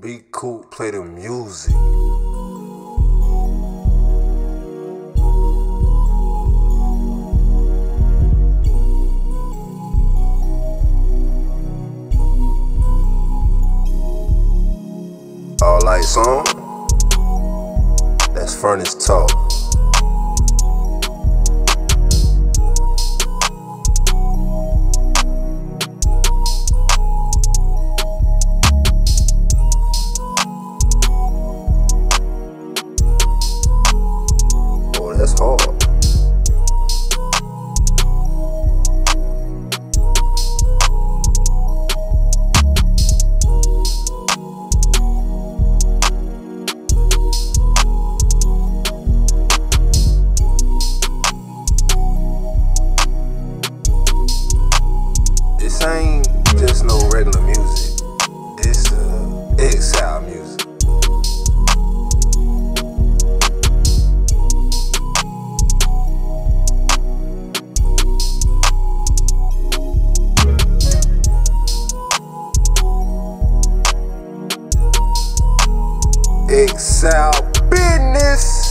Be cool, play the music. All lights on. That's furnace talk. Oh, that's hard. This ain't just no regular music. This Xowl music. Xowl business.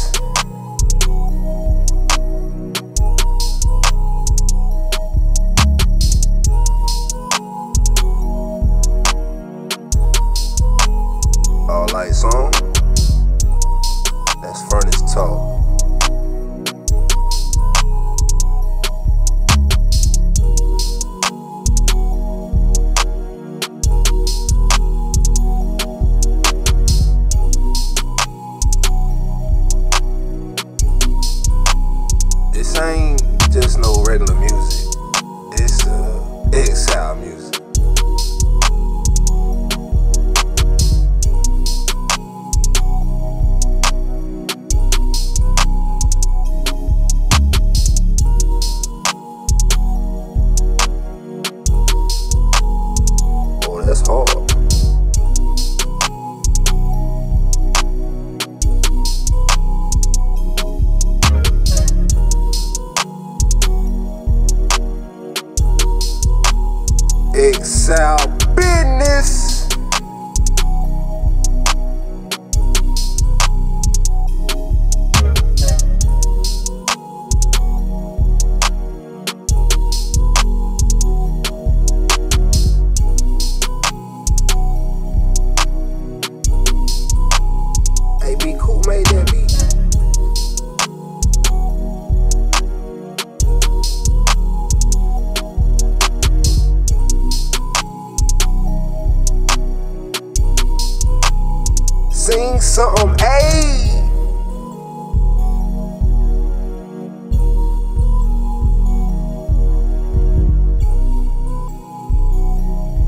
All lights on. That's furnace talk. This ain't just no regular music. This Xowl music. Oh, that's hard. Xowl business. Hey, be cool, made that beat. Sing something, ayy.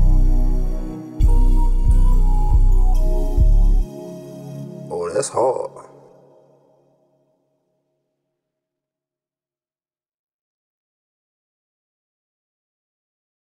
Oh, that's hard.